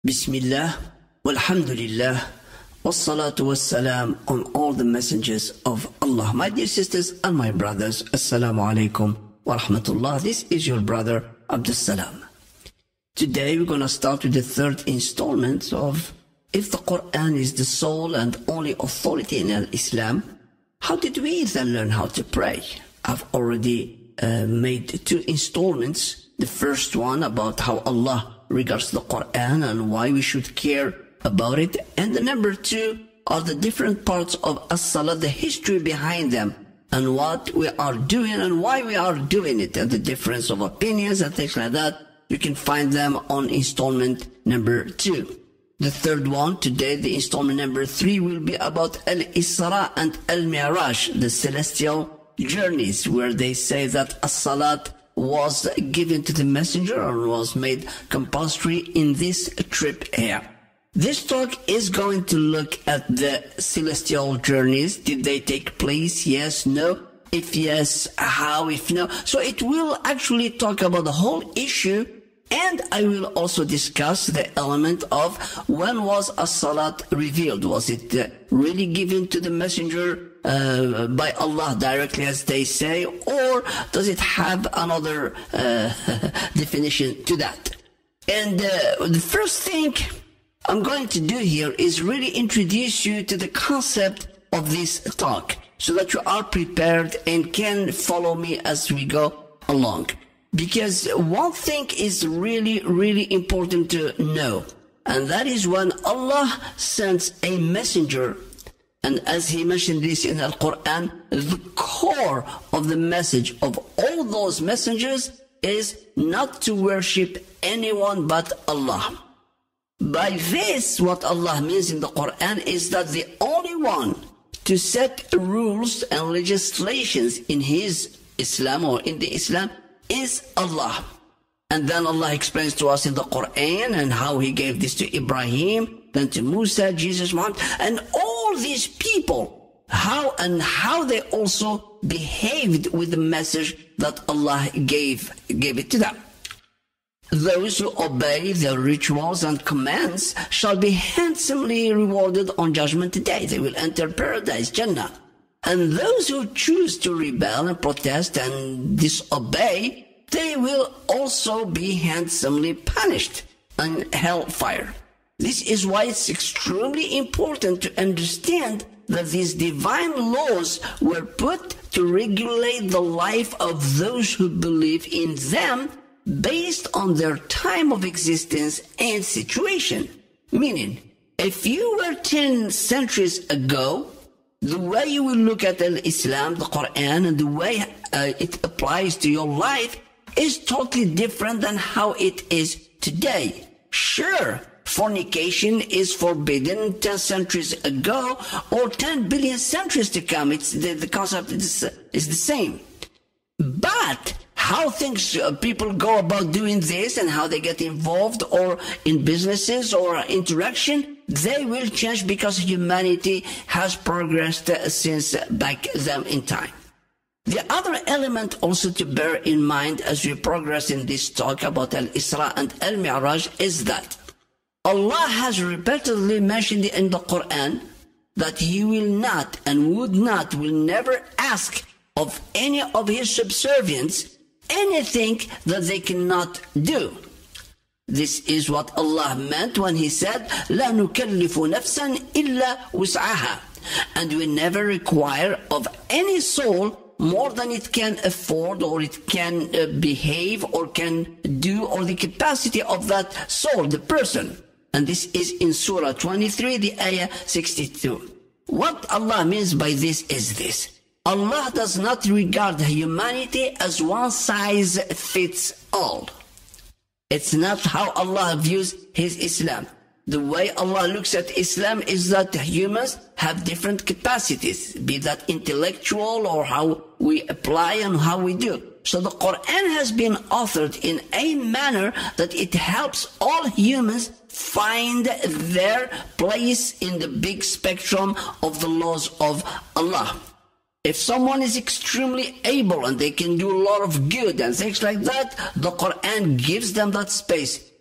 Bismillah, walhamdulillah, wassalatu wassalam on all the messengers of Allah. My dear sisters and my brothers, assalamu alaikum wa rahmatullah. This is your brother Abdusalam. Today we're going to start with the third installment of If the Quran is the sole and only authority in Islam, how did we then learn how to pray? I've already made two installments. The first one about how Allah regards the Quran and why we should care about it. And the number two are the different parts of As-Salah, the history behind them, and what we are doing and why we are doing it, and the difference of opinions and things like that. You can find them on installment number 2. The third one, today, the installment number 3, will be about Israa and Mirage, the celestial journeys, where they say that As-Salat was given to the messenger or was made compulsory in this trip here. This talk is going to look at the celestial journeys. Did they take place? Yes, no. If yes, how? If no. So it will actually talk about the whole issue, and I will also discuss the element of when was As-Salat revealed. Was it really given to the messenger by Allah directly, as they say, or does it have another definition to that? And the first thing I'm going to do here is really introduce you to the concept of this talk, so that you are prepared and can follow me as we go along. Because one thing is really important to know, and that is when Allah sends a messenger, and as he mentioned this in Al-Quran, the core of the message of all those messengers is not to worship anyone but Allah. By this, what Allah means in the Quran is that the only one to set rules and legislations in his Islam or in the Islam is Allah. And then Allah explains to us in the Quran and how he gave this to Ibrahim, then to Musa, Jesus, Muhammad, and all these people, how they also behaved with the message that Allah gave it to them. Those who obey the rituals and commands shall be handsomely rewarded on Judgment Day. They will enter paradise, Jannah. And those who choose to rebel and protest and disobey, they will also be handsomely punished in hellfire. This is why it's extremely important to understand that these divine laws were put to regulate the life of those who believe in them based on their time of existence and situation. Meaning, if you were 10 centuries ago, the way you will look at Islam, the Quran, and the way it applies to your life is totally different than how it is today. Sure, fornication is forbidden 10 centuries ago or 10 billion centuries to come. It's the concept is the same. But how things people go about doing this and how they get involved or in businesses or interaction, they will change because humanity has progressed since back then in time. The other element also to bear in mind as we progress in this talk about Israa and Mirage is that Allah has repeatedly mentioned in the Quran that He will not and will never ask of any of His subservients anything that they cannot do. This is what Allah meant when He said, "La nukallifu nafsan illa wus'aha," and we never require of any soul more than it can afford or it can behave or can do, or the capacity of that soul, the person. And this is in Surah 23, the ayah 62. What Allah means by this is this: Allah does not regard humanity as one size fits all. It's not how Allah views His Islam. The way Allah looks at Islam is that humans have different capacities, be that intellectual or how we apply and how we do. So the Quran has been authored in a manner that it helps all humans find their place in the big spectrum of the laws of Allah. If someone is extremely able and they can do a lot of good and things like that, the Quran gives them that space.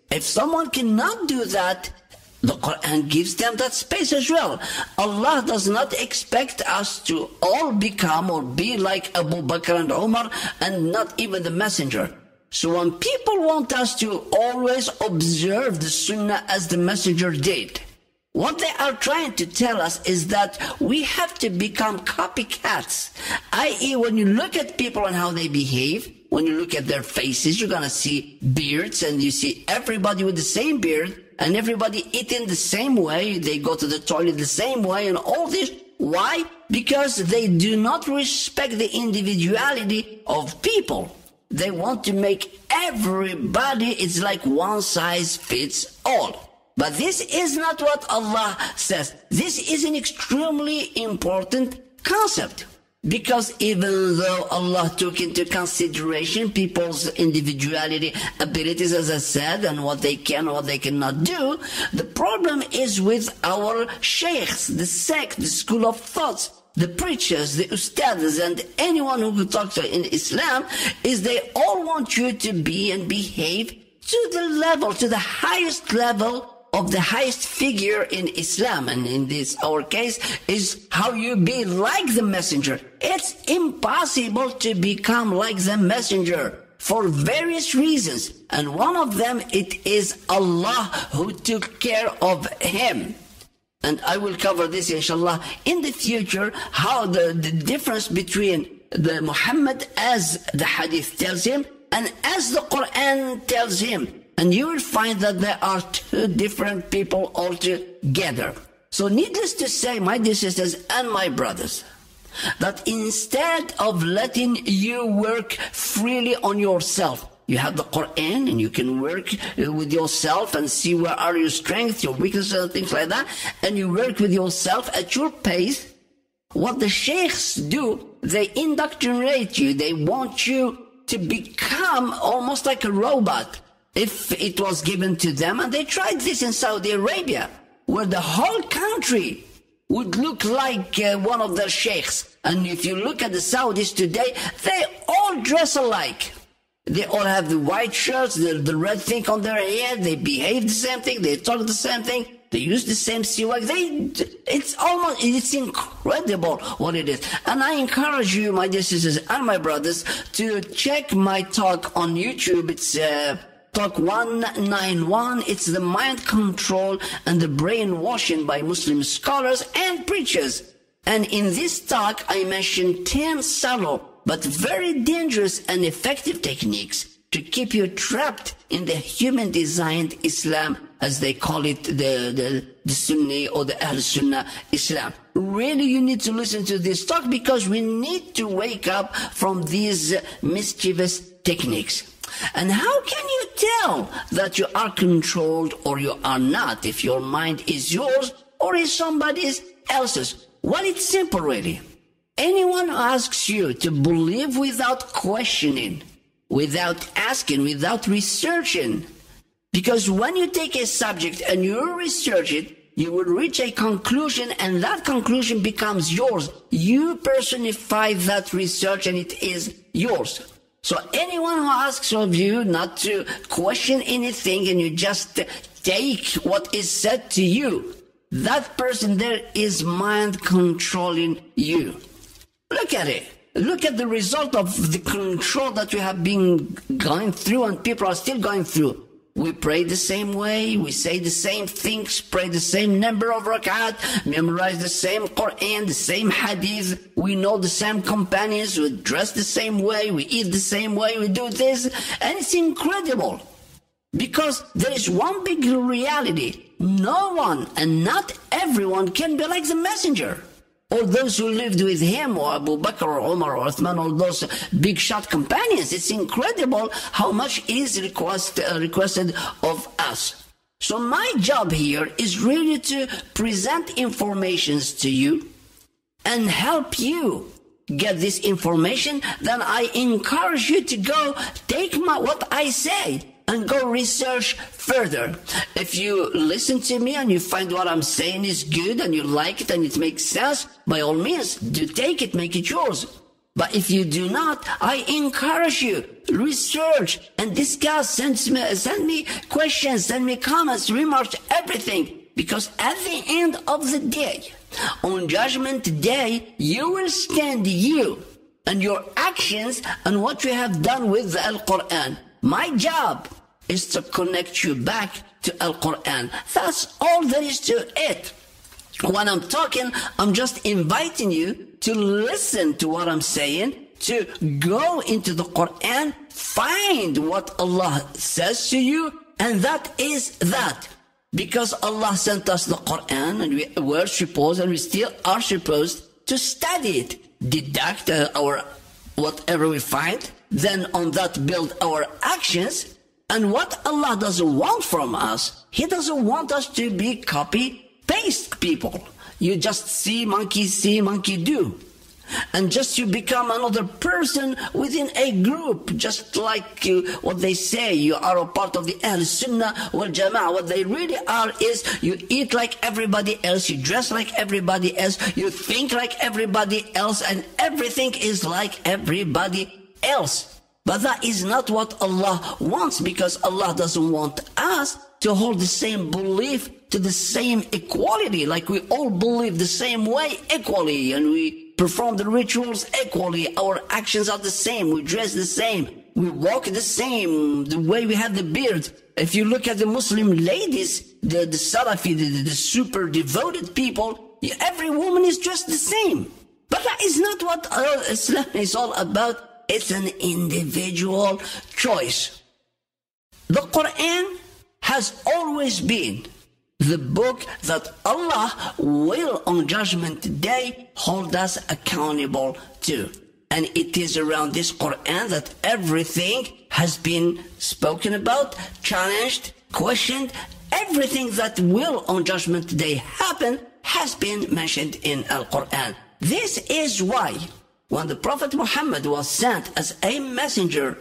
If someone cannot do that, the Quran gives them that space as well. Allah does not expect us to all become or be like Abu Bakr and Umar and not even the messenger. So when people want us to always observe the Sunnah as the messenger did, what they are trying to tell us is that we have to become copycats. I.e., when you look at people and how they behave, when you look at their faces, you're going to see beards, and you see everybody with the same beard, and everybody eating the same way, they go to the toilet the same way, and all this. Why? Because they do not respect the individuality of people. They want to make everybody, it's like one size fits all. But this is not what Allah says. This is an extremely important concept. Because even though Allah took into consideration people's individuality, abilities, as I said, and what they can and what they cannot do, the problem is with our sheikhs, the sect, the school of thoughts, the preachers, the ustads, and anyone who talks in Islam, is they all want you to be and behave to the level, to the highest level of the highest figure in Islam, and in this our case is how you be like the messenger. It's impossible to become like the messenger for various reasons, and one of them, it is Allah who took care of him. And I will cover this inshallah in the future, how the difference between the Muhammad as the hadith tells him and as the Quran tells him. And you will find that there are two different people altogether. So needless to say, my dear sisters and my brothers, that instead of letting you work freely on yourself, you have the Quran and you can work with yourself and see where are your strengths, your weaknesses, and things like that, and you work with yourself at your pace. What the sheikhs do, they indoctrinate you. They want you to become almost like a robot, if it was given to them. And they tried this in Saudi Arabia, where the whole country would look like one of their sheikhs. And if you look at the Saudis today, they all dress alike. They all have the white shirts, the red thing on their head, they behave the same thing, they talk the same thing, they use the same siwak. It's incredible what it is. And I encourage you, my dear sisters and my brothers, to check my talk on YouTube. It's Talk 191, it's the mind control and the brainwashing by Muslim scholars and preachers. And in this talk, I mentioned 10 subtle but very dangerous and effective techniques to keep you trapped in the human-designed Islam, as they call it, the Sunni or the Ahl-Sunnah Islam. Really, you need to listen to this talk, because we need to wake up from these mischievous techniques. And how can you tell that you are controlled or you are not, if your mind is yours or is somebody else's? Well, it's simple, really. Anyone who asks you to believe without questioning, without asking, without researching, because when you take a subject and you research it, you will reach a conclusion, and that conclusion becomes yours. You personify that research and it is yours. So anyone who asks of you not to question anything and you just take what is said to you, that person there is mind controlling you. Look at it. Look at the result of the control that you have been going through and people are still going through. We pray the same way, we say the same things, pray the same number of rakat, memorize the same Quran, the same hadith, we know the same companions, we dress the same way, we eat the same way, we do this, and it's incredible. Because there is one big reality. No one and not everyone can be like the messenger, or those who lived with him, or Abu Bakr or Umar or Uthman, or those big shot companions. It's incredible how much is requested of us. So my job here is really to present informations to you and help you get this information. Then I encourage you to go take what I say and go research further. If you listen to me and you find what I'm saying is good and you like it and it makes sense, by all means, do take it, make it yours. But if you do not, I encourage you, research and discuss, send me questions, send me comments, remarks, everything. Because at the end of the day, on Judgment Day, you will stand, you and your actions and what you have done with the Al-Quran. My job is to connect you back to Al-Quran. That's all there is to it. When I'm talking, I'm just inviting you to listen to what I'm saying, to go into the Quran, find what Allah says to you, and that is that. Because Allah sent us the Quran, and we were supposed, and we still are supposed to study it, deduct our whatever we find, then on that build our actions. And what Allah doesn't want from us, He doesn't want us to be copy-paste people. You just see, monkey do. And just you become another person within a group, just like what they say, you are a part of the Ahl Sunnah wal Jama'ah. What they really are is you eat like everybody else, you dress like everybody else, you think like everybody else, and everything is like everybody else. But that is not what Allah wants, because Allah doesn't want us to hold the same belief, to the same equality, like we all believe the same way equally, and we perform the rituals equally, our actions are the same, we dress the same, we walk the same, the way we have the beard. If you look at the Muslim ladies, the Salafi, the super devoted people, every woman is dressed the same. But that is not what Islam is all about. It's an individual choice. The Quran has always been the book that Allah will on Judgment Day hold us accountable to. And it is around this Quran that everything has been spoken about, challenged, questioned. Everything that will on Judgment Day happen has been mentioned in Al-Quran. This is why when the Prophet Muhammad was sent as a messenger,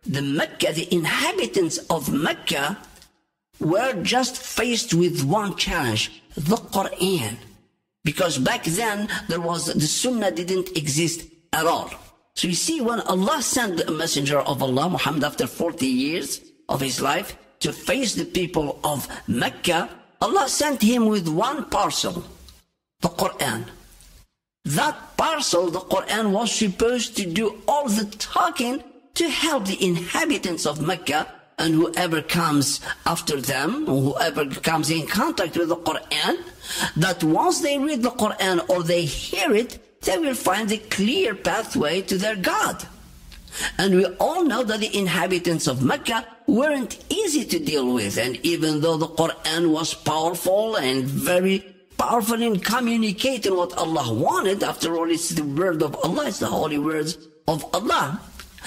the inhabitants of Mecca were just faced with one challenge, the Quran. Because back then, the Sunnah didn't exist at all. So you see, when Allah sent the messenger of Allah, Muhammad, after 40 years of his life, to face the people of Mecca, Allah sent him with one parcel, the Quran. That parcel, the Quran, was supposed to do all the talking to help the inhabitants of Mecca and whoever comes after them, or whoever comes in contact with the Quran, that once they read the Quran or they hear it, they will find the clear pathway to their God. And we all know that the inhabitants of Mecca weren't easy to deal with, and even though the Quran was powerful and very powerful in communicating what Allah wanted, after all it's the word of Allah, it's the holy words of Allah,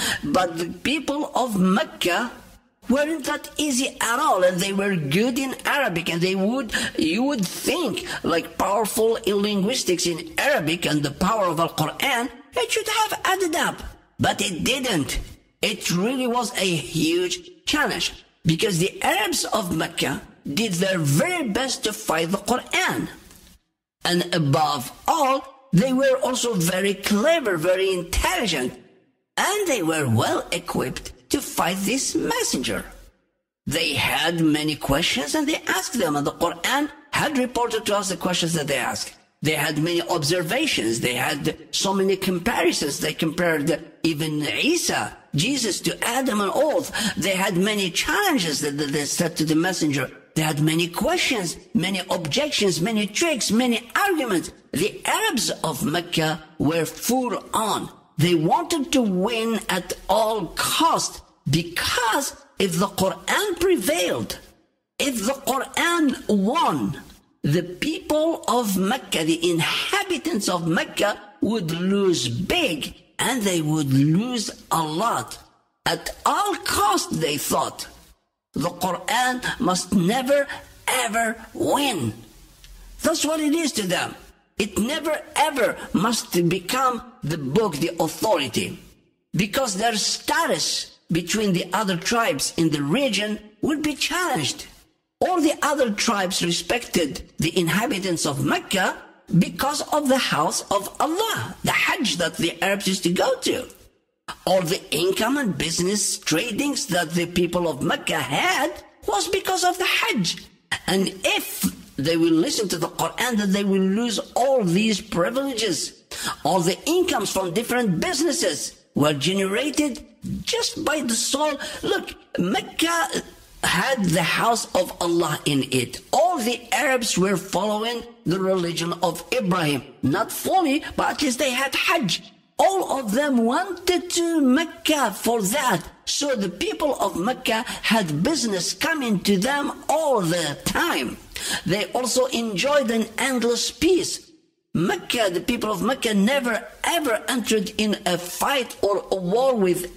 but the people of Mecca weren't that easy at all, and they were good in Arabic, and you would think, like powerful in linguistics in Arabic and the power of Al-Quran, it should have added up, but it didn't. It really was a huge challenge, because the Arabs of Mecca did their very best to fight the Quran, and above all, they were also very clever, very intelligent, and they were well equipped to fight this messenger. They had many questions and they asked them, and the Quran had reported to us the questions that they asked. They had many observations, they had so many comparisons. They compared even Isa, Jesus, to Adam and oath. They had many challenges that they said to the messenger. They had many questions, many objections, many tricks, many arguments. The Arabs of Mecca were full on. They wanted to win at all cost, because if the Quran prevailed, if the Quran won, the people of Mecca, the inhabitants of Mecca, would lose big, and they would lose a lot. At all cost, they thought, the Quran must never ever win. That's what it is to them. It never ever must become the book, the authority, because their status between the other tribes in the region would be challenged. All the other tribes respected the inhabitants of Mecca, because of the house of Allah, the Hajj that the Arabs used to go to. All the income and business tradings that the people of Mecca had was because of the Hajj. And if they will listen to the Quran, then they will lose all these privileges. All the incomes from different businesses were generated just by the soul. Look, Mecca had the house of Allah in it. All the Arabs were following the religion of Ibrahim. Not fully, but at least they had Hajj. All of them wanted to Mecca for that. So the people of Mecca had business coming to them all the time. They also enjoyed an endless peace. Mecca, the people of Mecca never ever entered in a fight or a war with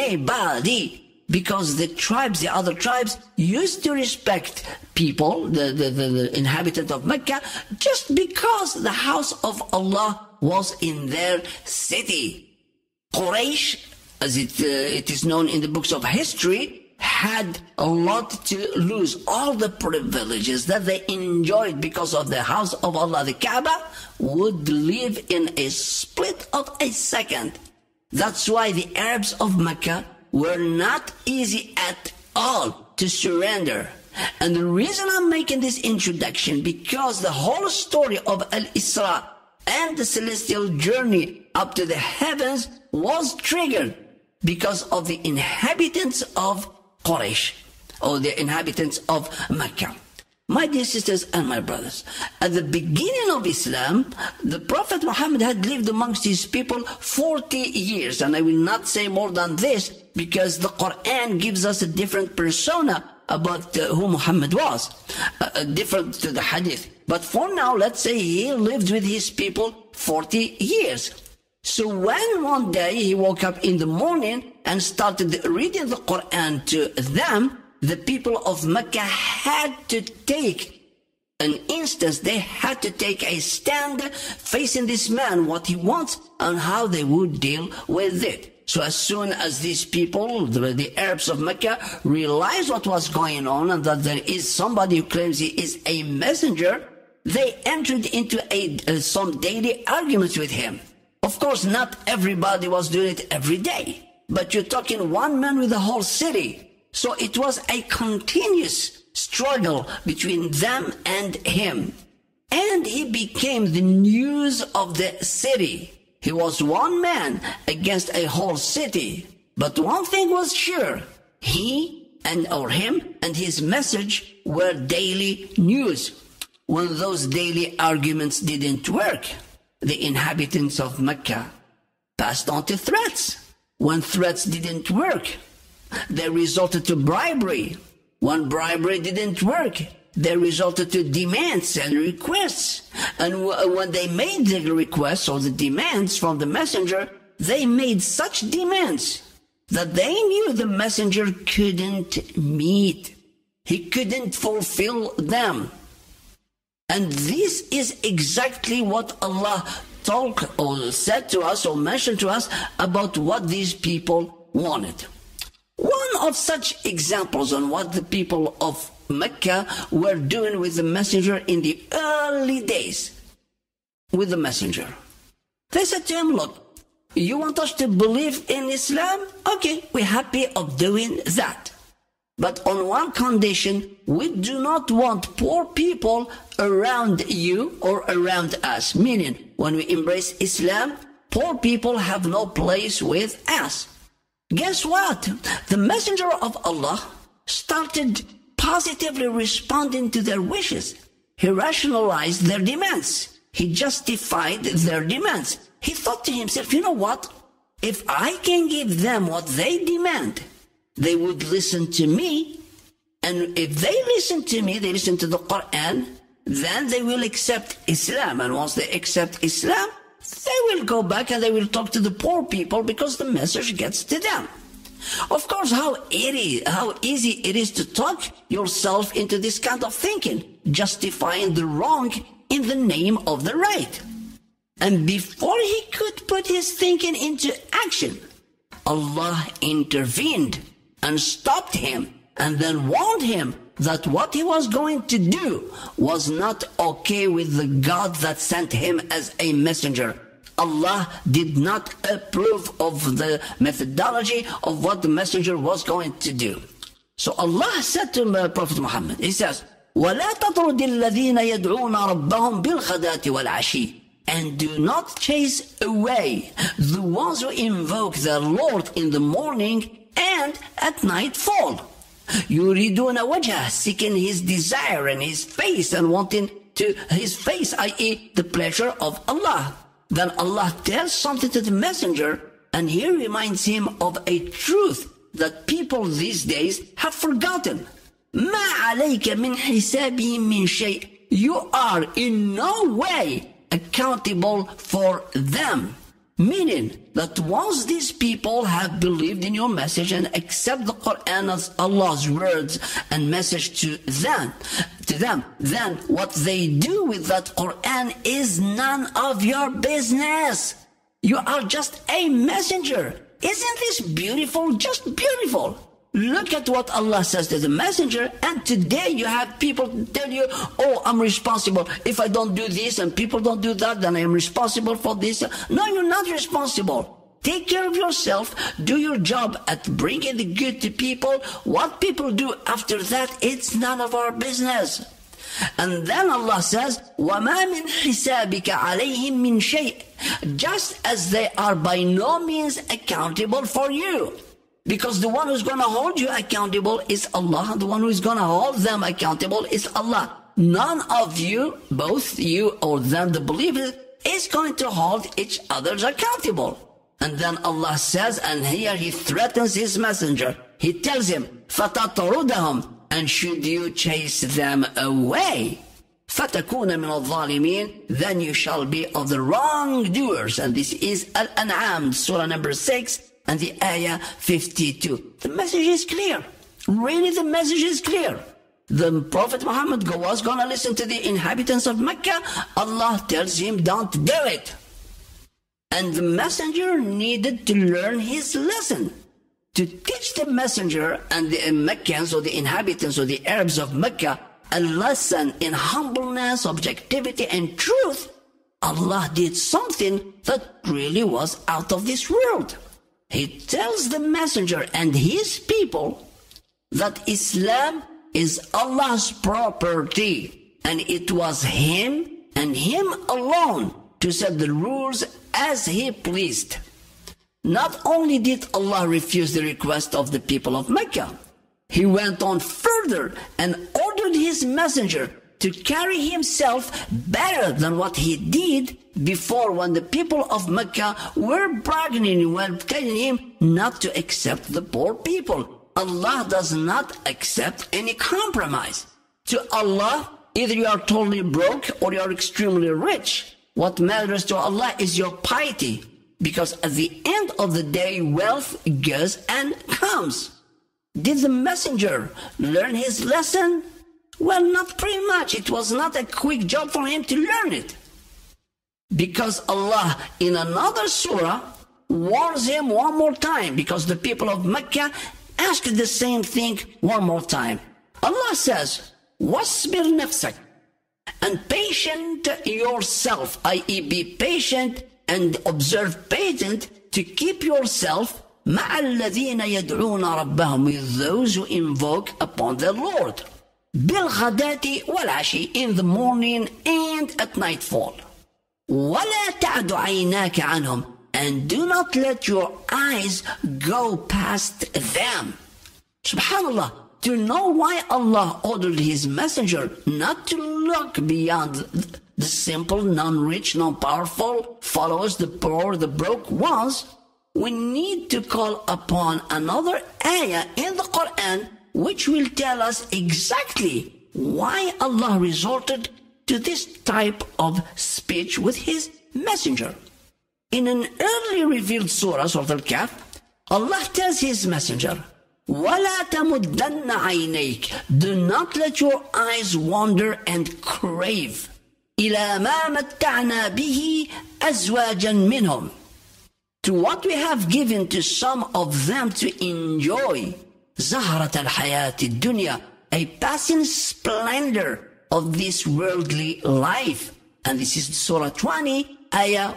anybody, because the tribes, the other tribes, used to respect people, the inhabitant of Mecca, just because the house of Allah was in their city. Quraysh, as it is known in the books of history, had a lot to lose. All the privileges that they enjoyed because of the house of Allah, the Kaaba, would live in a split of a second. That's why the Arabs of Mecca were not easy at all to surrender. And the reason I'm making this introduction, because the whole story of Al-Isra and the celestial journey up to the heavens was triggered because of the inhabitants of Quraysh, or the inhabitants of Mecca. My dear sisters and my brothers, at the beginning of Islam, the Prophet Muhammad had lived amongst his people 40 years. And I will not say more than this, because the Quran gives us a different persona about who Muhammad was, different to the Hadith. But for now, let's say he lived with his people 40 years. So when one day he woke up in the morning and started reading the Quran to them, the people of Mecca had to take an instance. They had to take a stand facing this man, what he wants, and how they would deal with it. So as soon as these people, the Arabs of Mecca, realized what was going on and that there is somebody who claims he is a messenger, they entered into some daily arguments with him. Of course, not everybody was doing it every day, but you're talking one man with the whole city. So it was a continuous struggle between them and him. And he became the news of the city. He was one man against a whole city. But one thing was sure, him and his message were daily news. When those daily arguments didn't work, the inhabitants of Mecca passed on to threats. When threats didn't work, they resorted to bribery. When bribery didn't work, they resorted to demands and requests. And when they made the requests or the demands from the messenger, they made such demands that they knew the messenger couldn't meet. He couldn't fulfill them. And this is exactly what Allah told or said to us or mentioned to us about what these people wanted. One of such examples on what the people of Mecca were doing with the messenger in the early days with the messenger. They said to him, look, you want us to believe in Islam? Okay, we're happy of doing that. But on one condition, we do not want poor people around you or around us. Meaning, when we embrace Islam, poor people have no place with us. Guess what? The messenger of Allah started positively responding to their wishes. He rationalized their demands. He justified their demands. He thought to himself, you know what? If I can give them what they demand, they would listen to me. And if they listen to me, they listen to the Quran, then they will accept Islam. And once they accept Islam, they will go back and they will talk to the poor people because the message gets to them. Of course, how easy it is to talk yourself into this kind of thinking, justifying the wrong in the name of the right. And before he could put his thinking into action, Allah intervened and stopped him and then warned him that what he was going to do was not okay with the God that sent him as a messenger. Allah did not approve of the methodology of what the messenger was going to do. So Allah said to Prophet Muhammad, He says, وَلَا تَطْرُدِ الَّذِينَ يَدْعُونَ رَبَّهُمْ بِالْغَدَاةِ وَالْعَشِيِّ. And do not chase away the ones who invoke their Lord in the morning and at nightfall. يُرِيدُونَ وَجْهَهُ, seeking His desire and His face and wanting to His face, i.e. the pleasure of Allah. Then Allah tells something to the messenger, and He reminds him of a truth that people these days have forgotten. مَا عَلَيْكَ مِنْ حِسَابِهِمْ مِنْ شَيْءٍ. You are in no way accountable for them. Meaning that once these people have believed in your message and accept the Quran as Allah's words and message to them, then what they do with that Quran is none of your business. You are just a messenger. Isn't this beautiful? Just beautiful. Look at what Allah says to the messenger, and today you have people tell you, oh, I'm responsible. If I don't do this and people don't do that, then I am responsible for this. No, you're not responsible. Take care of yourself. Do your job at bringing the good to people. What people do after that, it's none of our business. And then Allah says, وَمَا مِنْ حِسَابِكَ عَلَيْهِمْ مِنْ شَيْءٍ. Just as they are by no means accountable for you. Because the one who's going to hold you accountable is Allah. The one who is going to hold them accountable is Allah. None of you, both you or them, the believers, is going to hold each other accountable. And then Allah says, and here He threatens His messenger. He tells him, فَتَطْرُدَهُمْ. And should you chase them away, فَتَكُونَ مِنَ الظَّالِمِينَ. Then you shall be of the wrongdoers. And this is Al-An'am, Surah number 6. And the ayah 52. The message is clear. Really, the message is clear. The Prophet Muhammad was going to listen to the inhabitants of Mecca. Allah tells him, don't do it. And the messenger needed to learn his lesson. To teach the messenger and the Meccans or the inhabitants or the Arabs of Mecca a lesson in humbleness, objectivity, and truth, Allah did something that really was out of this world. He tells the messenger and his people that Islam is Allah's property, and it was Him and Him alone to set the rules as He pleased. Not only did Allah refuse the request of the people of Mecca, He went on further and ordered His messenger to carry himself better than what he did before, when the people of Mecca were bargaining, were telling him not to accept the poor people. Allah does not accept any compromise. To Allah, either you are totally broke or you are extremely rich. What matters to Allah is your piety, because at the end of the day, wealth goes and comes. Did the messenger learn his lesson? Well, not pretty much. It was not a quick job for him to learn it. Because Allah, in another surah, warns him one more time, because the people of Mecca asked the same thing one more time. Allah says, وَاصْبِرْ نَفْسَكَ. And patient yourself, i.e. be patient and observe patient to keep yourself مَعَ الَّذِينَ يَدْعُونَ رَبَّهُمْ, with those who invoke upon their Lord. بِالْغَدَاةِ وَالْعَشِيِّ, in the morning and at nightfall. وَلَا تَعْدُ عَيْنَاكَ عَنْهُمْ, and do not let your eyes go past them. Subhanallah, to know why Allah ordered His messenger not to look beyond the simple, non-rich, non-powerful followers, the poor, the broke ones, we need to call upon another ayah in the Quran which will tell us exactly why Allah resorted to this type of speech with His messenger. In an early revealed surah, Surah Al-Kahf, Allah tells His messenger, وَلَا تَمُدَّنَّ عَيْنَيْكَ, do not let your eyes wander and crave, إِلَى مَا مَتَّعْنَا بِهِ أَزْوَاجًا مِّنْهُمْ, to what we have given to some of them to enjoy, زَهْرَةَ الْحَيَاةِ الدُّنْيَا, a passing splendor of this worldly life. And this is Surah 20, Ayah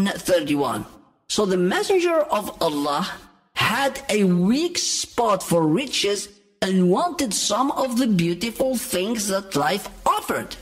131. So the Messenger of Allah had a weak spot for riches and wanted some of the beautiful things that life offered.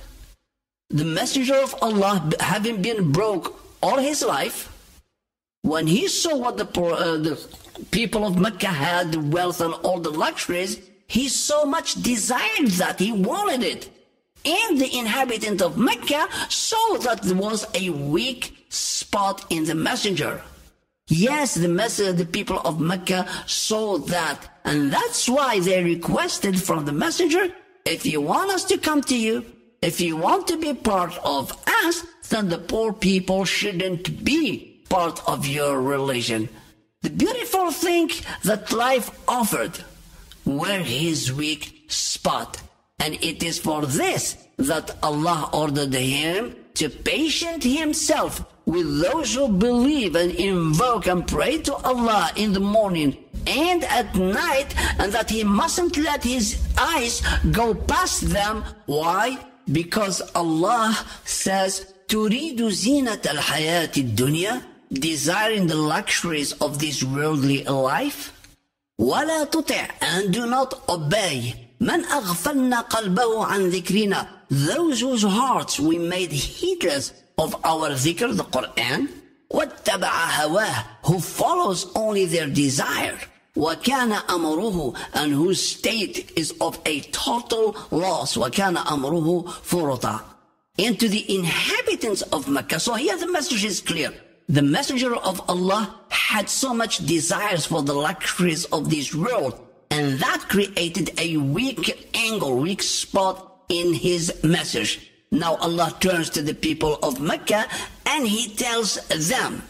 The Messenger of Allah, having been broke all his life, when he saw what the people of Mecca had, the wealth and all the luxuries, he so much desired that he wanted it. And the inhabitant of Mecca saw that there was a weak spot in the Messenger. Yes, the people of Mecca saw that, and that's why they requested from the Messenger, if you want us to come to you, if you want to be part of us, then the poor people shouldn't be part of your religion. The beautiful thing that life offered were his weak spot. And it is for this that Allah ordered him to patient himself with those who believe and invoke and pray to Allah in the morning and at night, and that he mustn't let his eyes go past them. Why? Because Allah says, تُرِيدُ زِينَةَ الْحَيَاةِ الدُّنْيَا, desiring the luxuries of this worldly life. وَلَا تُطِعْ, and do not obey, مَنْ أَغْفَلْنَا قَلْبَهُ عَنْ ذِكْرِنَا, those whose hearts we made heedless of our dhikr, the Quran. وَاتَّبَعَ هَوَاهُ, who follows only their desire. وَكَانَ أَمْرُهُ, and whose state is of a total loss. وَكَانَ أَمْرُهُ فُرُطًا. And to the inhabitants of Mecca, so here the message is clear. The Messenger of Allah had so much desires for the luxuries of this world, and that created a weak angle, weak spot in his message. Now Allah turns to the people of Mecca and he tells them,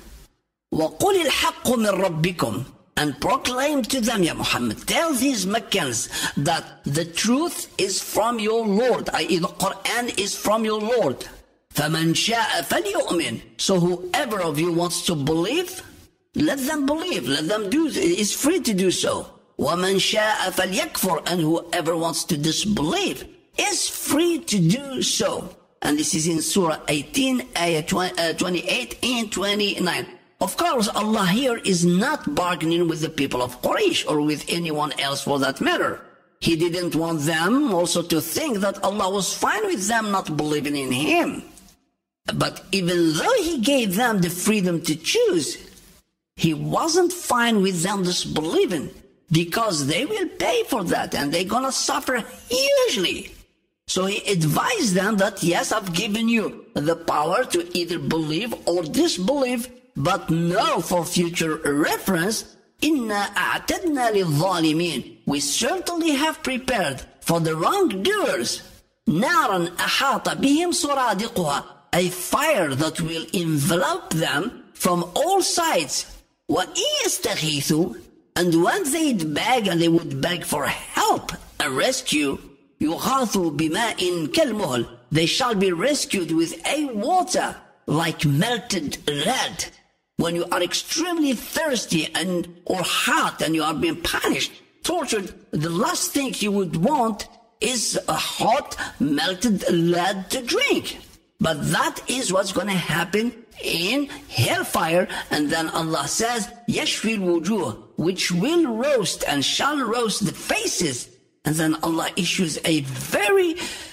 وَقُلِ الْحَقُّ مِنْ رَبِّكُمْ, and proclaim to them, Ya Muhammad, tell these Meccans that the truth is from your Lord, i.e. the Quran is from your Lord. فَمَنْ شَاءَ فَلْيُؤْمِنْ, so whoever of you wants to believe, let them believe, let them do, is free to do so. وَمَنْ شَاءَ فَلْيَكْفُرْ, and whoever wants to disbelieve is free to do so. And this is in Surah 18, Ayah 28 and 29. Of course, Allah here is not bargaining with the people of Quraysh or with anyone else for that matter. He didn't want them also to think that Allah was fine with them not believing in Him. But even though He gave them the freedom to choose, He wasn't fine with them disbelieving, because they will pay for that and they're gonna suffer hugely. So He advised them that yes, I've given you the power to either believe or disbelieve, but know for future reference, إِنَّا أَعْتَدْنَا لِلظَّالِمِينَ, we certainly have prepared for the wrongdoers نَارًا أَحَاطَ بِهِمْ سُرَادِقُهَا, a fire that will envelop them from all sides. وَإِن يَسْتَغِيثُوا, and when they'd beg, and they would beg for help and rescue, يُغَاثُوا بِمَاءٍ كَالْمُهْلِ, they shall be rescued with a water like melted lead. When you are extremely thirsty or hot and you are being punished, tortured, the last thing you would want is a hot melted lead to drink. But that is what's going to happen in hellfire. And then Allah says, يَشْفِي الْوُجُوهِ, which will roast and shall roast the faces. And then Allah issues a very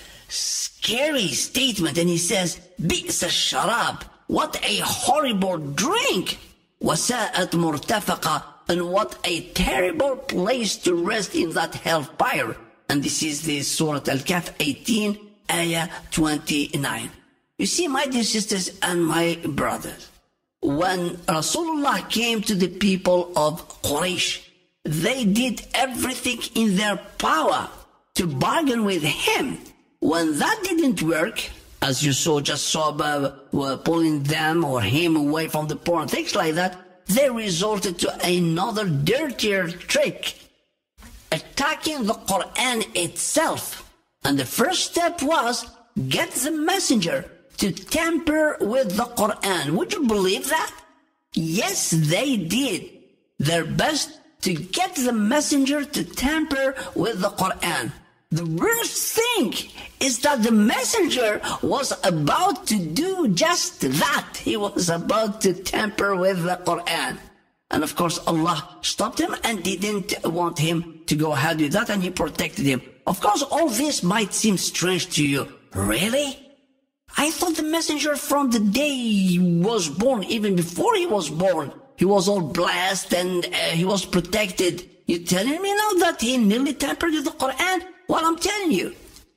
scary statement, and He says, بِئْسَ الشَّرَابِ, what a horrible drink! وَسَاءَتْ مُرْتَفَقًا, and what a terrible place to rest in that hellfire. And this is the Surah Al-Kahf 18, Ayah 29. You see, my dear sisters and my brothers, when Rasulullah came to the people of Quraysh, they did everything in their power to bargain with him. When that didn't work, as you just saw pulling them or him away from the poor and things like that, they resorted to another dirtier trick, attacking the Quran itself. And the first step was get the messenger to tamper with the Quran. Would you believe that? Yes, they did their best to get the messenger to tamper with the Quran. The worst thing is that the messenger was about to do just that. He was about to tamper with the Quran. And of course, Allah stopped him and didn't want him to go ahead with that, and he protected him. Of course, all this might seem strange to you. Really? I thought the messenger from the day he was born, even before he was born, he was all blessed and he was protected. You're telling me now that he nearly tampered with the Quran? Well, I'm telling you,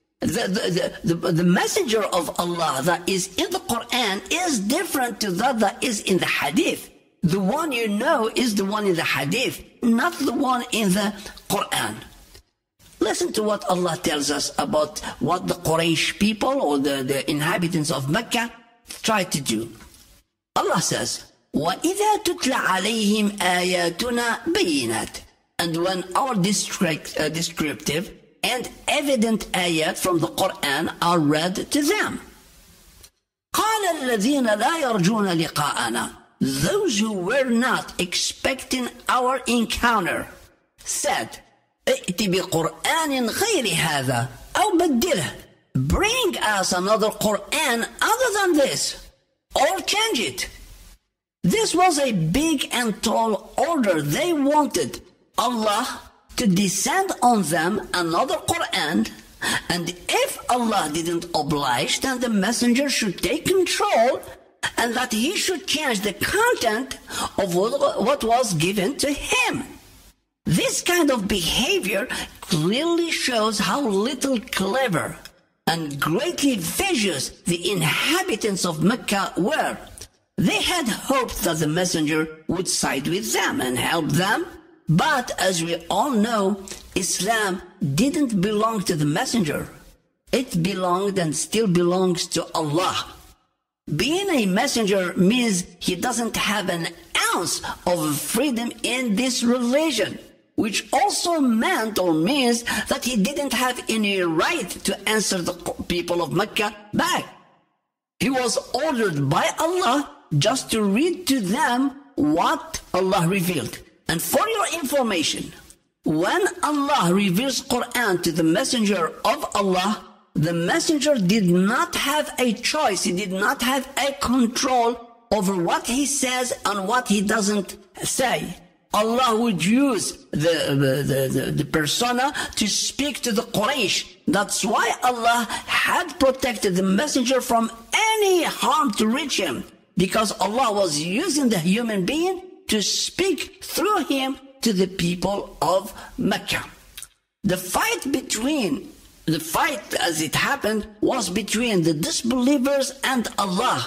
the messenger of Allah that is in the Quran is different to that is in the Hadith. The one you know is the one in the Hadith, not the one in the Quran. Listen to what Allah tells us about what the Quraysh people or the inhabitants of Mecca tried to do. Allah says, وَإِذَا تُتْلَ عَلَيْهِمْ آيَاتُنَا بَيِّنَاتٍ. And when our descriptive and evident ayat from the Quran are read to them. قَالَ الَّذِينَ لَا يَرْجُونَ لِقَاءَنَا. Those who were not expecting our encounter said, ائت بقرآن غير هذا أو بدله. Bring us another Quran other than this, or change it. This was a big and tall order. They wanted Allah to descend on them another Quran, and if Allah didn't oblige, then the messenger should take control and that he should change the content of what was given to him. This kind of behavior clearly shows how little clever and greatly vicious the inhabitants of Mecca were. They had hoped that the messenger would side with them and help them, but as we all know, Islam didn't belong to the messenger. It belonged and still belongs to Allah. Being a messenger means he doesn't have an ounce of freedom in this religion, which also meant or means that he didn't have any right to answer the people of Mecca back. He was ordered by Allah just to read to them what Allah revealed. And for your information, when Allah reveals Quran to the messenger of Allah, the messenger did not have a choice. He did not have a control over what he says and what he doesn't say. Allah would use the persona to speak to the Quraysh. That's why Allah had protected the messenger from any harm to reach him, because Allah was using the human being to speak through him to the people of Mecca. The fight as it happened was between the disbelievers and Allah.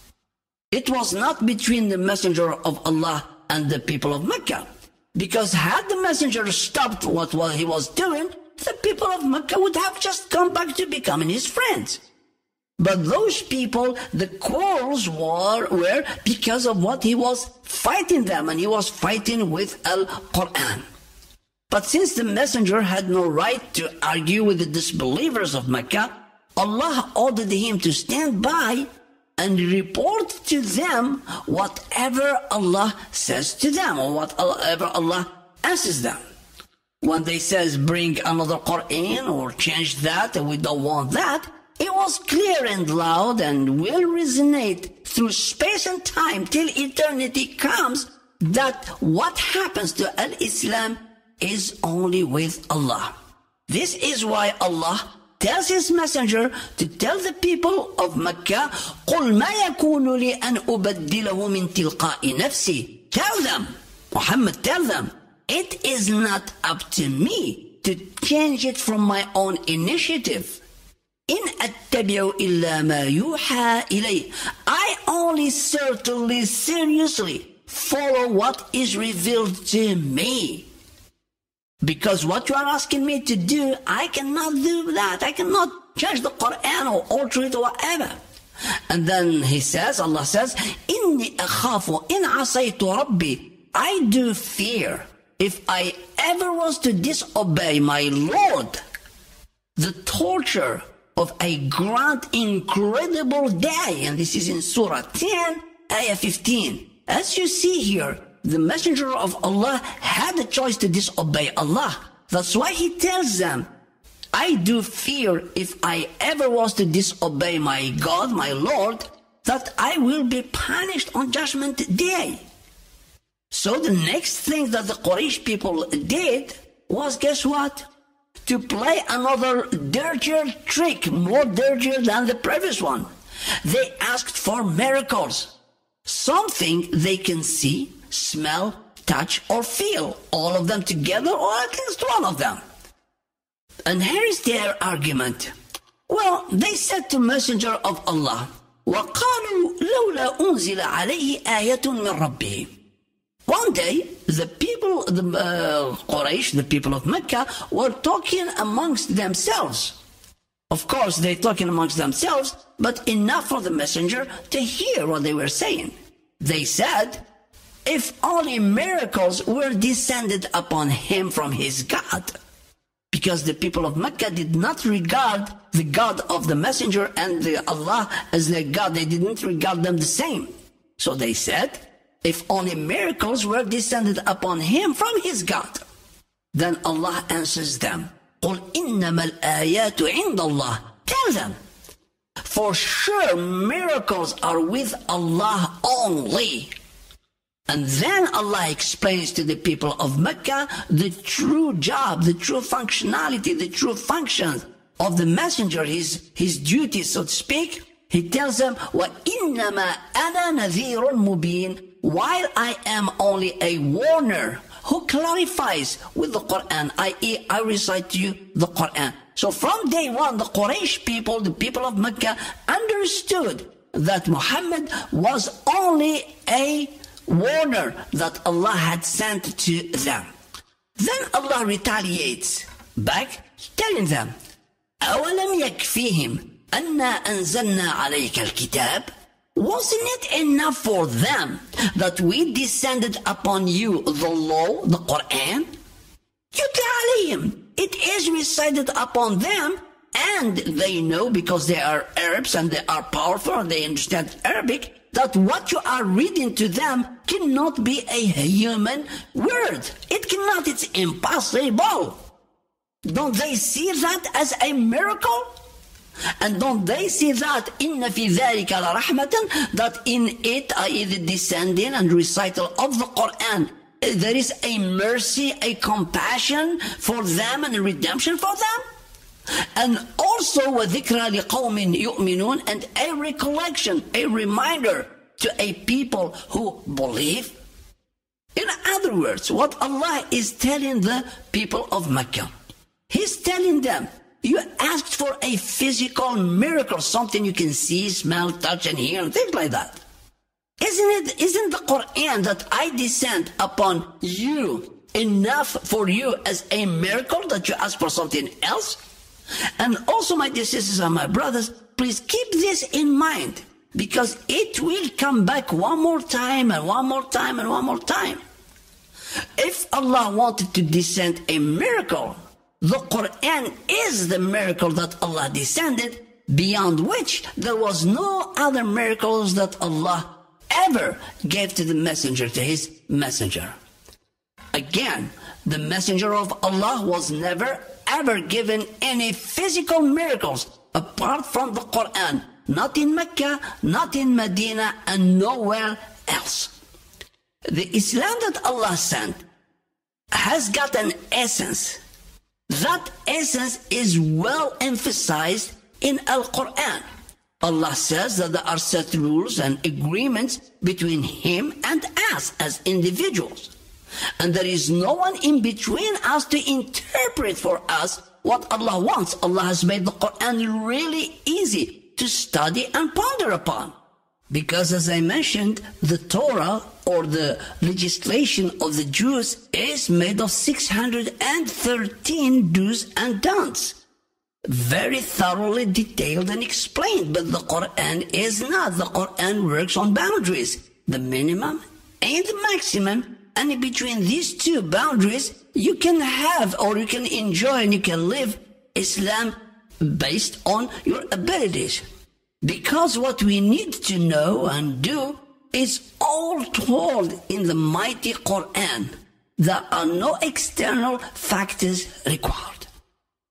It was not between the messenger of Allah and the people of Mecca. Because had the messenger stopped what he was doing, the people of Mecca would have just come back to becoming his friends. But those people, the quarrels were because of what he was fighting them, and he was fighting with Al-Quran. But since the messenger had no right to argue with the disbelievers of Mecca, Allah ordered him to stand by and report to them whatever Allah says to them, or whatever Allah answers them. When they says bring another Quran or change that and we don't want that, it was clear and loud and will resonate through space and time till eternity comes that what happens to Al-Islam is only with Allah. This is why Allah tells his messenger to tell the people of Mecca, قُلْ مَا يَكُونُ لِي أَنْ أُبَدِّلَهُ مِنْ تِلْقَاءِ نَفْسِي. Tell them, Muhammad, tell them, it is not up to me to change it from my own initiative. إِنْ أَتَّبِعُ إِلَّا مَا يُوحَى إِلَيْهِ. I only certainly, seriously follow what is revealed to me. Because what you are asking me to do, I cannot do that. I cannot change the Quran or alter it or whatever. And then Allah says, إِنِّي أَخَافُ إِنْ عَصَيْتُ رَبِّي. I do fear, if I ever was to disobey my Lord, the torture of a grand, incredible day. And this is in Surah 10, Ayah 15. As you see here, the messenger of Allah had the choice to disobey Allah. That's why he tells them, I do fear if I ever was to disobey my God, my Lord, that I will be punished on Judgment Day. So the next thing that the Quraysh people did was, guess what? To play another dirtier trick, more dirtier than the previous one. They asked for miracles. Something they can see, smell, touch, or feel. All of them together, or at least one of them. And here is their argument. Well, they said to Messenger of Allah, وَقَالُوا لَوْلَا أُنزِلَ عَلَيْهِ آيَةٌ مِّن رَبِّهِ. One day, the people, the Quraysh, the people of Mecca, were talking amongst themselves. Of course, they're talking amongst themselves, but enough for the messenger to hear what they were saying. They said, if only miracles were descended upon him from his God. Because the people of Mecca did not regard the God of the messenger and the Allah as their God. They didn't regard them the same. So they said, if only miracles were descended upon him from his God. Then Allah answers them, قُلْ إِنَّمَا الْآيَاتُ عِنْدَ اللَّهِ. Tell them, for sure miracles are with Allah only. And then Allah explains to the people of Mecca the true job, the true functionality, the true functions of the messenger, his duty, so to speak. He tells them, وَإِنَّمَا أَنَا نَذِيرٌ مُبِينٌ. While I am only a warner who clarifies with the Quran, i.e. I recite to you the Quran. So from day one, the Quraysh people, the people of Mecca, understood that Muhammad was only a warner that Allah had sent to them. Then Allah retaliates back, telling them, أَوَلَمْ يَكْفِيهِمْ أَنَّا أَنزَلْنَا عَلَيْكَ الْكِتَابِ. Wasn't it enough for them that we descended upon you the law, the Quran? يُتْلَى عَلَيْهِمْ. It is recited upon them, and they know, because they are Arabs and they are powerful and they understand Arabic, that what you are reading to them cannot be a human word. It cannot, it's impossible. Don't they see that as a miracle? And don't they see that إِنَّ فِي ذَلِكَ لَرَحْمَةً, that in it, i.e. the descending and recital of the Quran, there is a mercy, a compassion for them and a redemption for them? And also وَذِكْرَى لِقَوْمٍ يُؤْمِنُونَ, and a recollection, a reminder to a people who believe. In other words, what Allah is telling the people of Mecca, He's telling them, you asked for a physical miracle, something you can see, smell, touch, and hear, and things like that. Isn't the Quran that I descend upon you enough for you as a miracle that you ask for something else? And also, my dear sisters and my brothers, please keep this in mind, because it will come back one more time and one more time and one more time. If Allah wanted to descend a miracle, the Quran is the miracle that Allah descended, beyond which there was no other miracles that Allah ever gave to the messenger, to his messenger. Again, the messenger of Allah was never ever given any physical miracles apart from the Quran, not in Mecca, not in Medina, and nowhere else. The Islam that Allah sent has got an essence. That essence is well emphasized in Al-Quran. Allah says that there are set rules and agreements between Him and us as individuals. And there is no one in between us to interpret for us what Allah wants. Allah has made the Quran really easy to study and ponder upon. Because as I mentioned, the Torah, or the legislation of the Jews, is made of 613 do's and don'ts. Very thoroughly detailed and explained, but the Quran is not. The Quran works on boundaries, the minimum and the maximum, and in between these two boundaries, you can have, or you can enjoy, and you can live Islam based on your abilities. Because what we need to know and do is all told in the mighty Quran. There are no external factors required.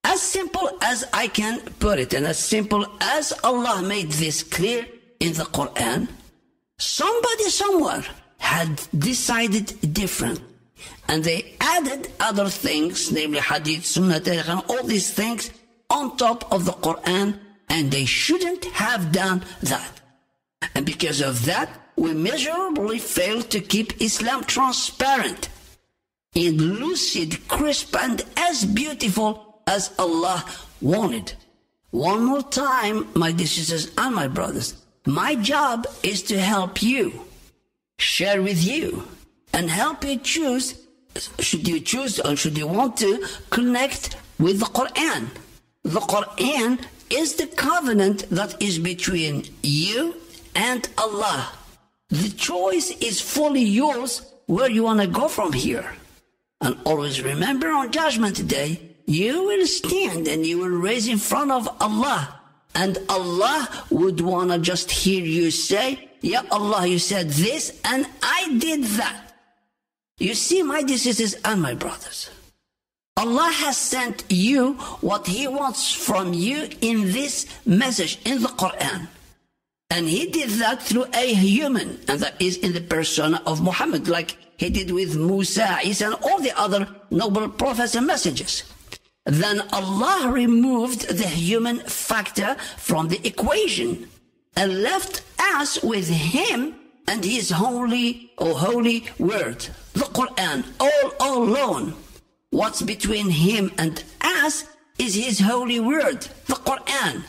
As simple as I can put it, and as simple as Allah made this clear in the Quran, somebody somewhere had decided different. And they added other things, namely Hadith, Sunnah, and all these things on top of the Quran, and they shouldn't have done that. And because of that, we miserably failed to keep Islam transparent and lucid, crisp, and as beautiful as Allah wanted. One more time, my dear sisters and my brothers, my job is to help you, share with you, and help you choose, should you choose or should you want to connect with the Quran. The Quran is the covenant that is between you and Allah. The choice is fully yours where you want to go from here. And always remember, on Judgment Day, you will stand and you will raise in front of Allah. And Allah would want to just hear you say, "Ya Allah, you said this and I did that." You see, my dear sisters and my brothers, Allah has sent you what He wants from you in this message, in the Quran. And He did that through a human, and that is in the persona of Muhammad, like He did with Musa, Isa, and all the other noble prophets and messengers. Then Allah removed the human factor from the equation and left us with Him and His holy word, the Quran, all alone. What's between Him and us is His holy word, the Quran.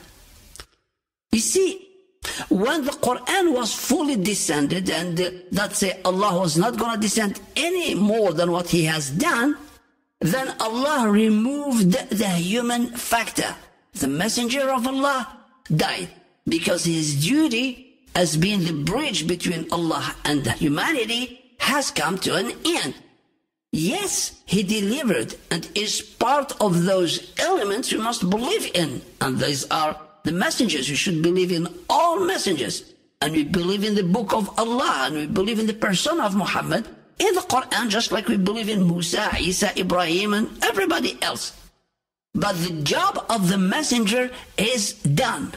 You see, when the Quran was fully descended, and let's say Allah was not going to descend any more than what He has done, then Allah removed the human factor. The messenger of Allah died because his duty as being the bridge between Allah and humanity has come to an end. Yes, He delivered and is part of those elements we must believe in. And these are the messengers. We should believe in all messengers. And we believe in the book of Allah, and we believe in the person of Muhammad in the Quran, just like we believe in Musa, Isa, Ibrahim, and everybody else. But the job of the messenger is done.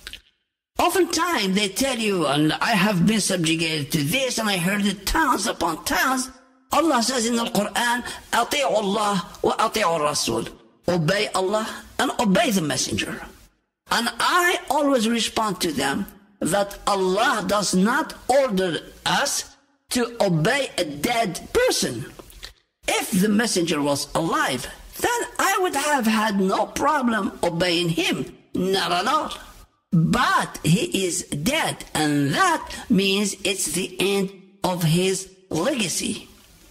Oftentimes they tell you, and I have been subjugated to this, and I heard it tons upon tons. Allah says in the Quran, "Ati'u Allah wa ati'u Rasul." Obey Allah and obey the messenger. And I always respond to them that Allah does not order us to obey a dead person. If the messenger was alive, then I would have had no problem obeying him. Not at all. But he is dead, and that means it's the end of his legacy.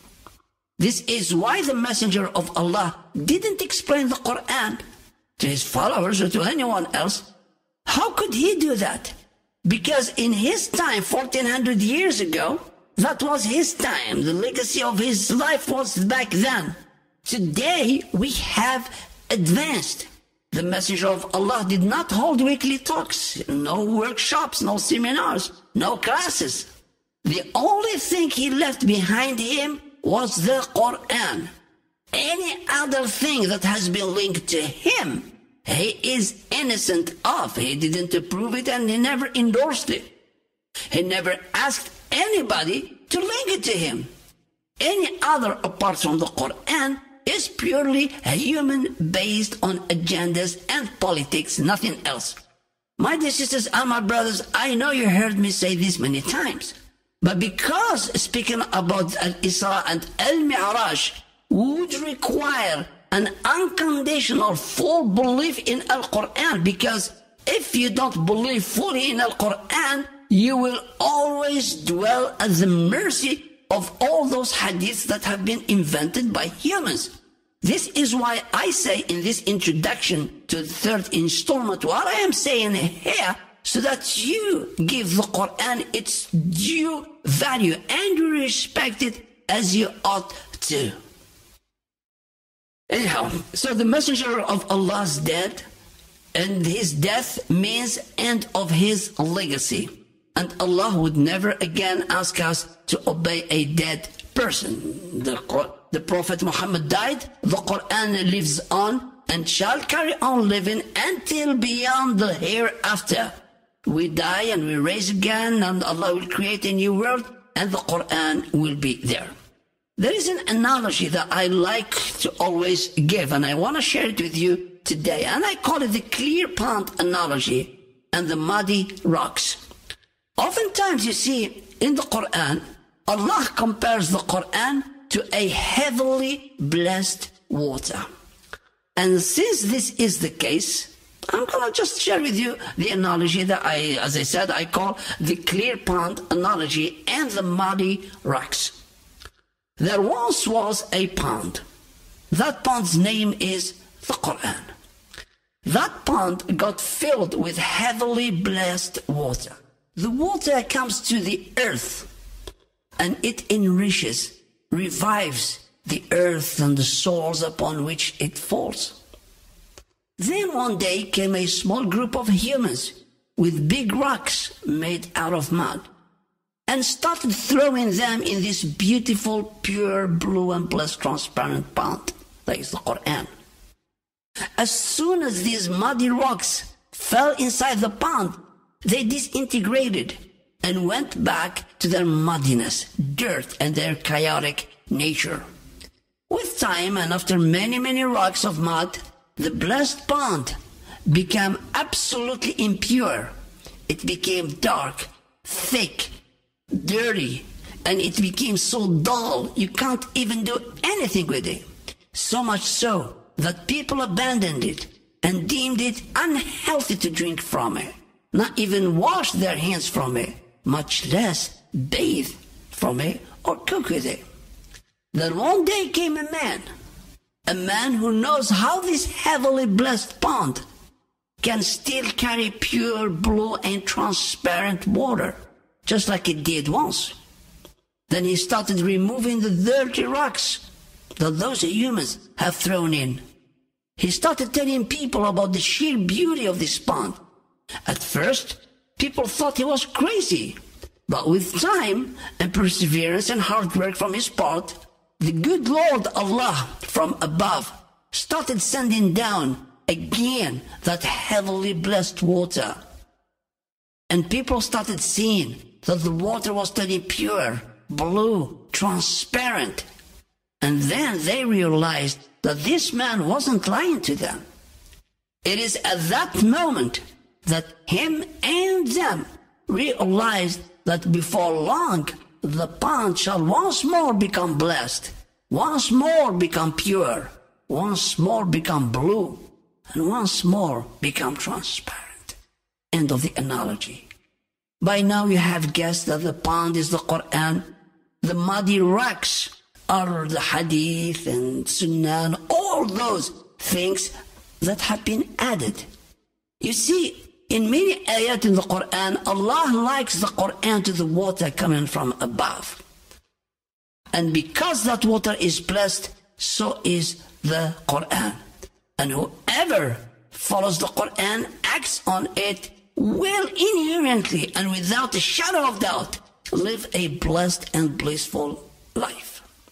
This is why the messenger of Allah didn't explain the Quran to his followers or to anyone else. How could he do that? Because in his time, 1400 years ago, that was his time. The legacy of his life was back then. Today, we have advanced. The messenger of Allah did not hold weekly talks, no workshops, no seminars, no classes. The only thing he left behind him was the Quran. Any other thing that has been linked to him, he is innocent of. He didn't approve it, and he never endorsed it. He never asked anybody to link it to him. Any other apart from the Quran is purely human, based on agendas and politics, nothing else. My dear sisters and my brothers, I know you heard me say this many times, but because speaking about Israa and Mirage would require an unconditional full belief in Al-Quran, because if you don't believe fully in Al-Quran, you will always dwell at the mercy of all those hadiths that have been invented by humans. This is why I say in this introduction to the third installment what I am saying here, so that you give the Quran its due value and you respect it as you ought to. Anyhow, so the messenger of Allah is dead, and his death means end of his legacy. And Allah would never again ask us to obey a dead person. The Prophet Muhammad died, the Quran lives on, and shall carry on living until beyond the hereafter. We die and we raise again, and Allah will create a new world, and the Quran will be there. There is an analogy that I like to always give, and I want to share it with you today, and I call it the clear pond analogy and the muddy rocks. Oftentimes you see in the Quran, Allah compares the Quran to a heavily blessed water. And since this is the case, I'm going to just share with you the analogy that as I said, I call the clear pond analogy and the muddy rocks. There once was a pond. That pond's name is the Quran. That pond got filled with heavily blessed water. The water comes to the earth, and it enriches, revives the earth and the soils upon which it falls. Then one day came a small group of humans with big rocks made out of mud, and started throwing them in this beautiful, pure, blue and blessed, transparent pond. That is the Quran. As soon as these muddy rocks fell inside the pond, they disintegrated and went back to their muddiness, dirt, and their chaotic nature. With time, and after many, many rocks of mud, the blessed pond became absolutely impure. It became dark, thick, dirty, and it became so dull you can't even do anything with it. So much so that people abandoned it and deemed it unhealthy to drink from it, not even wash their hands from it, much less bathe from it or cook with it. Then one day came a man who knows how this heavily blessed pond can still carry pure, blue and transparent water, just like it did once. Then he started removing the dirty rocks that those humans have thrown in. He started telling people about the sheer beauty of this pond. At first, people thought he was crazy, but with time and perseverance and hard work from his part, the good Lord Allah from above started sending down again that heavily blessed water. And people started seeing that the water was turning pure, blue, transparent. And then they realized that this man wasn't lying to them. It is at that moment that him and them realized that before long the pond shall once more become blessed, once more become pure, once more become blue, and once more become transparent. End of the analogy. By now you have guessed that the pond is the Quran, the muddy rocks are the Hadith and Sunnah, and all those things that have been added. You see, in many ayat in the Quran, Allah likes the Quran to the water coming from above. And because that water is blessed, so is the Quran. And whoever follows the Quran, acts on it, will inherently and without a shadow of doubt live a blessed and blissful life.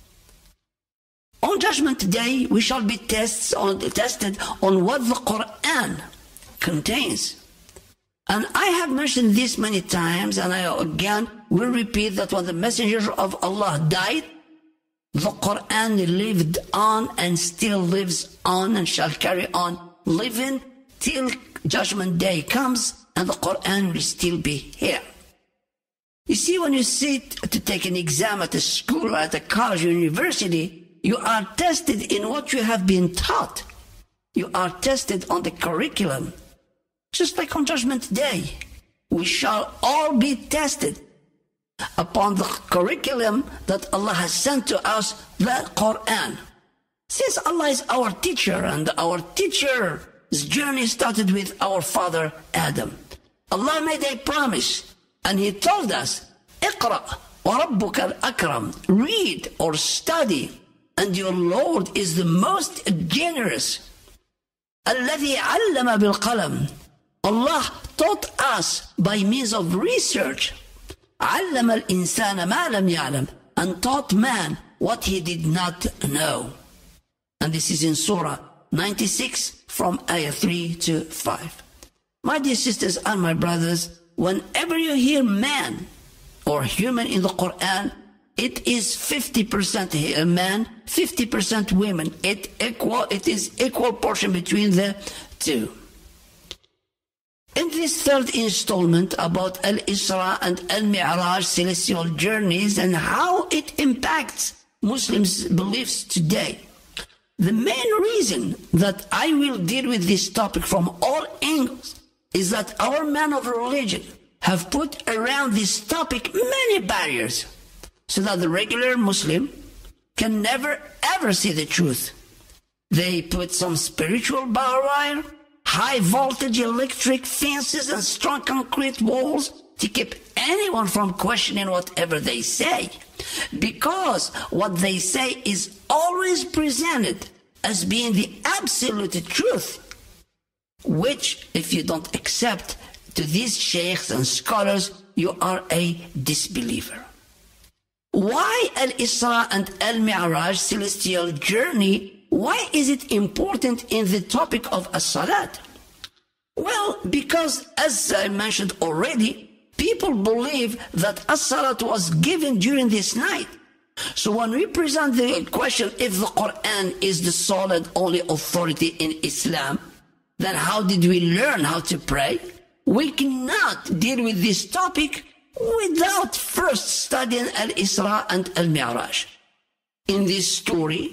On Judgment Day, we shall be tested on what the Quran contains. And I have mentioned this many times, and I again will repeat that when the Messenger of Allah died, the Quran lived on and still lives on and shall carry on living till Judgment Day comes, and the Quran will still be here. You see, when you sit to take an exam at a school or at a college or university, you are tested in what you have been taught. You are tested on the curriculum. Just like on Judgment Day, we shall all be tested upon the curriculum that Allah has sent to us, the Quran. Since Allah is our teacher, and our teacher's journey started with our father Adam, Allah made a promise, and He told us, Iqra wa rabbuka al-akram, read or study, and your Lord is the most generous. Alladhi allama bil qalam. Allah taught us by means of research. Allama al-insana ma lam ya'lam, and taught man what he did not know. And this is in Surah 96 from ayah 3 to 5. My dear sisters and my brothers, whenever you hear man or human in the Quran, it is 50% man, 50% women. It is equal portion between the two. In this third installment about Al-Israa and Al-Miraj, celestial journeys, and how it impacts Muslims' beliefs today, the main reason that I will deal with this topic from all angles is that our men of religion have put around this topic many barriers so that the regular Muslim can never ever see the truth. They put some spiritual barbed wire, high voltage electric fences and strong concrete walls to keep anyone from questioning whatever they say, because what they say is always presented as being the absolute truth, which if you don't accept to these sheikhs and scholars, you are a disbeliever. Why Al-Israa and Al-Miraj, celestial journey, why is it important in the topic of As-Salat? Well, because as I mentioned already, people believe that As-Salat was given during this night. So when we present the question if the Quran is the sole and only authority in Islam, then how did we learn how to pray? We cannot deal with this topic without first studying Al-Israa and Al-Miraj. In this story,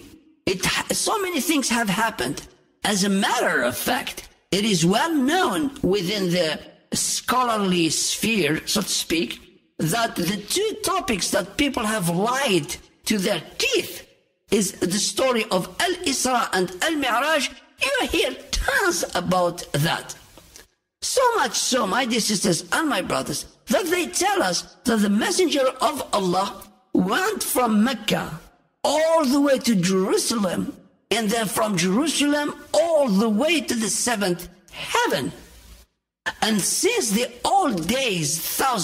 so many things have happened. As a matter of fact, it is well known within the scholarly sphere, so to speak, that the two topics that people have lied to their teeth is the story of Al-Israa and Al-Miraj. You hear tons about that. So much so, my dear sisters and my brothers, that they tell us that the Messenger of Allah went from Mecca all the way to Jerusalem, and then from Jerusalem all the way to the seventh heaven. And since the old days,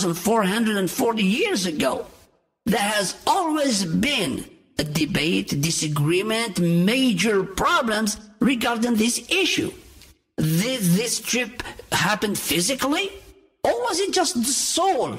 1,440 years ago, there has always been a debate, disagreement, major problems regarding this issue. Did this trip happen physically? Or was it just the soul?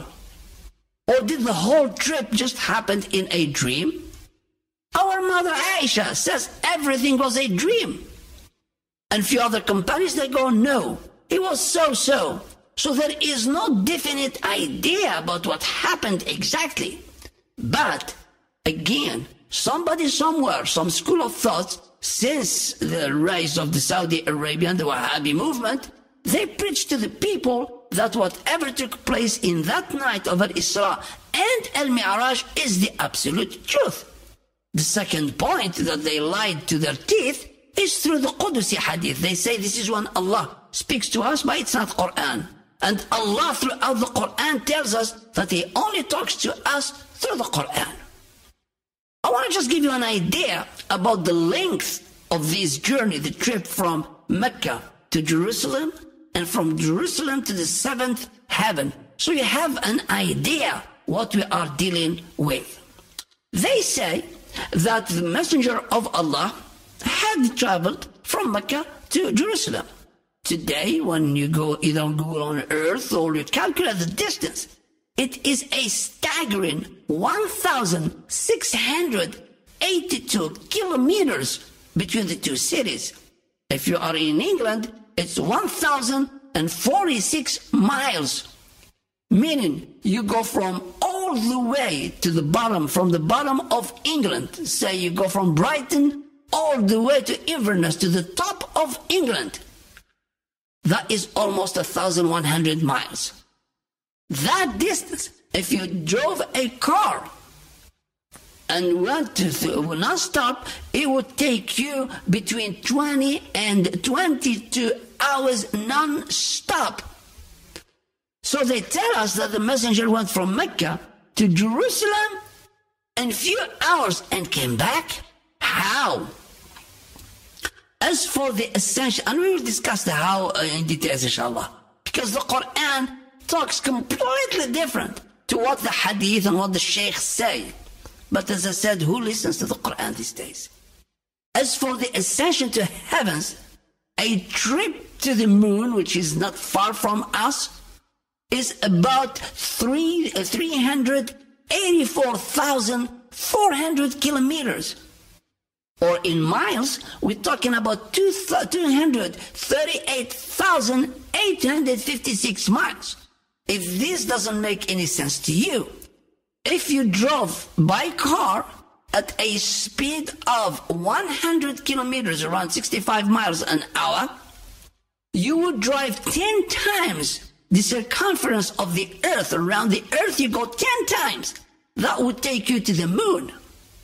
Or did the whole trip just happen in a dream? Our mother Aisha says everything was a dream. And few other companions, they go, no, it was so-so. So there is no definite idea about what happened exactly. But, again, somebody somewhere, some school of thought, since the rise of the Saudi Arabian, the Wahhabi movement, they preached to the people that whatever took place in that night of Al-Isra and Al-Miraj is the absolute truth. The second point that they lied to their teeth is through the Qudusi hadith. They say this is when Allah speaks to us, but it's not Quran. And Allah throughout the Quran tells us that He only talks to us through the Quran. I want to just give you an idea about the length of this journey, the trip from Mecca to Jerusalem and from Jerusalem to the seventh heaven. So you have an idea what we are dealing with. They say that the Messenger of Allah had traveled from Mecca to Jerusalem. Today, when you go either on Google on Earth or you calculate the distance, it is a staggering 1,682 kilometers between the two cities. If you are in England, it's 1,046 miles. Meaning, you go from all the way to the bottom, from the bottom of England. Say you go from Brighton all the way to Inverness, to the top of England. That is almost 1,100 miles. That distance, if you drove a car and went to non-stop, it would take you between 20 and 22 hours non-stop. So they tell us that the messenger went from Mecca to Jerusalem in a few hours and came back. How? As for the essential, and we will discuss the how in details, inshallah, because the Quran talks completely different to what the hadith and what the sheikhs say. But as I said, who listens to the Quran these days? As for the ascension to heavens, a trip to the moon, which is not far from us, is about 384,400 kilometers. Or in miles, we're talking about 238,856 miles. If this doesn't make any sense to you, if you drove by car at a speed of 100 kilometers, around 65 miles an hour, you would drive 10 times the circumference of the earth. Around the earth you go 10 times. That would take you to the moon.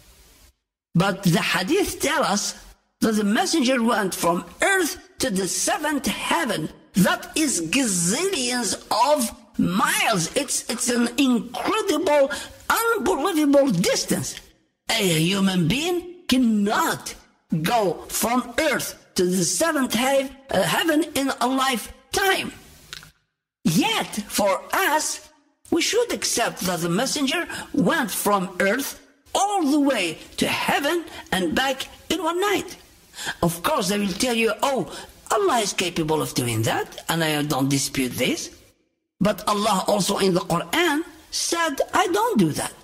But the hadith tell us that the messenger went from earth to the seventh heaven. That is gazillions of miles. It's an incredible, unbelievable distance. A human being cannot go from earth to the seventh heaven in a lifetime. Yet, for us, we should accept that the messenger went from earth all the way to heaven and back in one night. Of course, they will tell you, oh, Allah is capable of doing that, and I don't dispute this. But Allah also in the Quran said, I don't do that.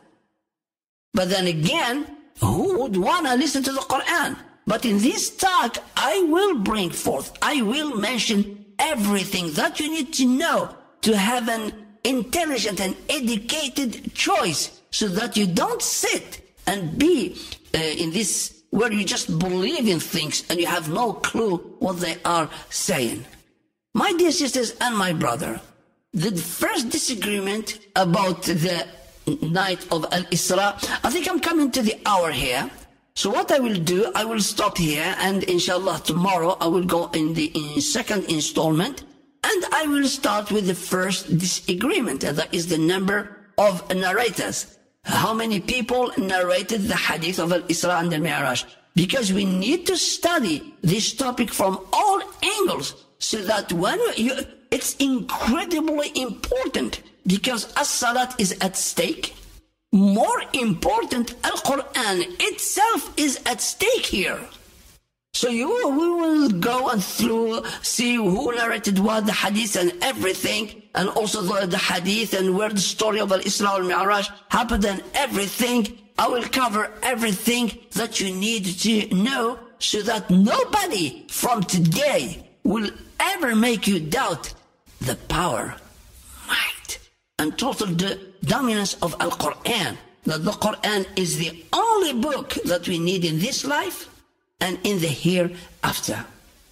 But then again, who would want to listen to the Quran? But in this talk, I will bring forth, I will mention everything that you need to know to have an intelligent and educated choice, so that you don't sit and be in this where you just believe in things and you have no clue what they are saying. My dear sisters and my brother, the first disagreement about the night of Al-Isra, I think I'm coming to the hour here. So what I will do, I will stop here, and inshallah tomorrow I will go in the second installment, and I will start with the first disagreement, and that is the number of narrators. How many people narrated the hadith of Israa and Mirage? Because we need to study this topic from all angles, so that when it's incredibly important, because as-salat is at stake. More important, Al-Quran itself is at stake here. So we will go and see who narrated what, the hadith and everything, and also the hadith and where the story of Israa and Miraj happened and everything. I will cover everything that you need to know, so that nobody from today will ever make you doubt the power, might, and total dominance of Al-Quran. That the Quran is the only book that we need in this life and in the hereafter.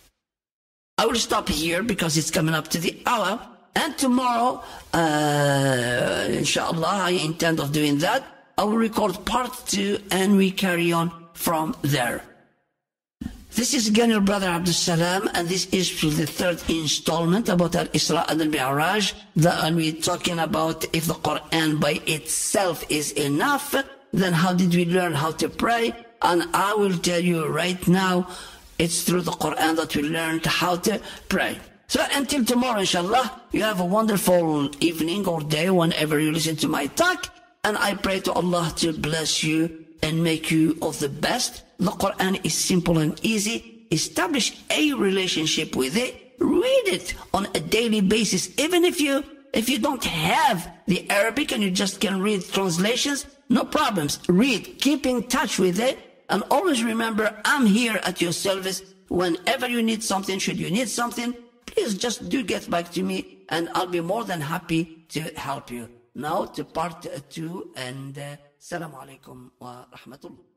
I will stop here because it's coming up to the hour, and tomorrow, inshallah, I intend of doing that. I will record part 2 and we carry on from there. This is again your brother Abdusalam, and this is the third installment about Israa and Miraj. And we're talking about if the Quran by itself is enough, then how did we learn how to pray? And I will tell you right now, it's through the Quran that we learned how to pray. So until tomorrow, inshallah, you have a wonderful evening or day whenever you listen to my talk. And I pray to Allah to bless you and make you of the best. The Quran is simple and easy. Establish a relationship with it. Read it on a daily basis. Even if you don't have the Arabic and you just can read translations, no problems. Read. Keep in touch with it. And always remember, I'm here at your service. Whenever you need something, should you need something, please just do get back to me, and I'll be more than happy to help you. Now to part 2, and Assalamu alaikum wa rahmatullah.